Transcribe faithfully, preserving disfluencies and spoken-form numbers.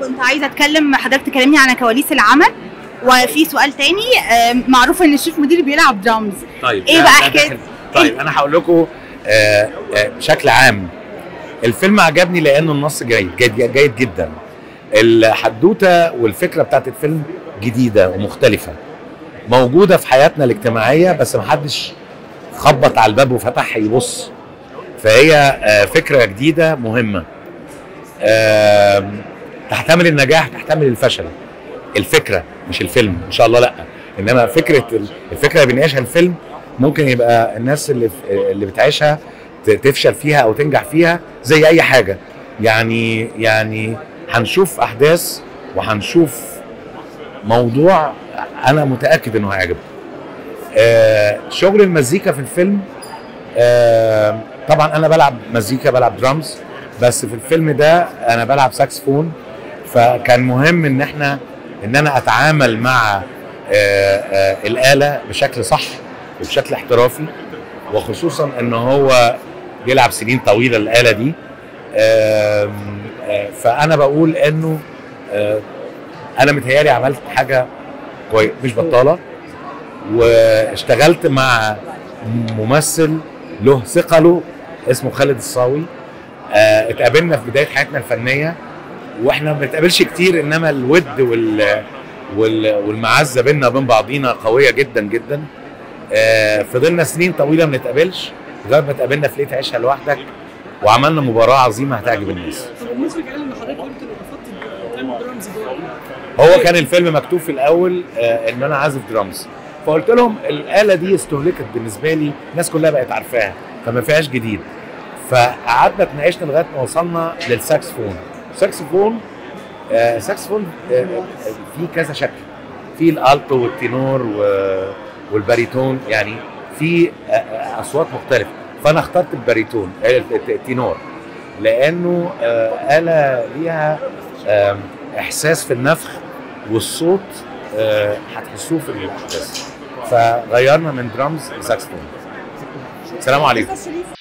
كنت عايزه اتكلم حضرتك تكلمني عن كواليس العمل، وفي سؤال تاني. معروف ان الشيف مدير بيلعب درامز. طيب ايه بقى حكايه؟ طيب انا هقول لكم بشكل عام. الفيلم عجبني لانه النص جيد جيد, جيد جدا. الحدوته والفكره بتاعت الفيلم جديده ومختلفه، موجوده في حياتنا الاجتماعيه، بس محدش خبط على الباب وفتح يبص. فهي فكره جديده مهمه، تحتمل النجاح تحتمل الفشل. الفكره مش الفيلم ان شاء الله، لا، انما فكره الفكره اللي بيناقشها الفيلم ممكن يبقى الناس اللي اللي بتعيشها تفشل فيها او تنجح فيها زي اي حاجه. يعني يعني هنشوف احداث وهنشوف موضوع انا متاكد انه هيعجبكم. آه شغل المزيكا في الفيلم، آه طبعا انا بلعب مزيكا، بلعب درامز، بس في الفيلم ده انا بلعب ساكسفون. فكان مهم ان احنا ان انا اتعامل مع آه آه الاله بشكل صح وبشكل احترافي، وخصوصا ان هو بيلعب سنين طويله الاله دي. آه آه فانا بقول انه آه انا متهيالي عملت حاجه كويس مش بطاله، واشتغلت مع ممثل له ثقله اسمه خالد الصاوي. آه اتقابلنا في بدايه حياتنا الفنيه، واحنا ما بنتقابلش كتير، انما الود وال والمعزه بيننا وبين بعضينا قويه جدا جدا. آه فضلنا سنين طويله ما بنتقابلش لغايه ما اتقابلنا في ليت عيشها لوحدك، وعملنا مباراه عظيمه هتعجب الناس. طب المخرج قال ان حضرتك قلت انك رفضت تعمل درامز جوه. هو كان الفيلم مكتوب في الاول آه ان انا عازف درامز، فقلت لهم الاله دي استهلكت بالنسبه لي، الناس كلها بقت عارفاها فما فيهاش جديد. فقعدنا اتناقشنا لغايه ما وصلنا للساكسفون. الساكسفون آه ساكسفون آه في كذا شكل، في الالتو والتينور والباريتون، يعني في آه اصوات مختلفه. فانا اخترت الباريتون التينور لانه آه آلة ليها آه احساس في النفخ والصوت، آه هتحسوه في الاحداث. فغيرنا من درامز لساكسفون. السلام عليكم.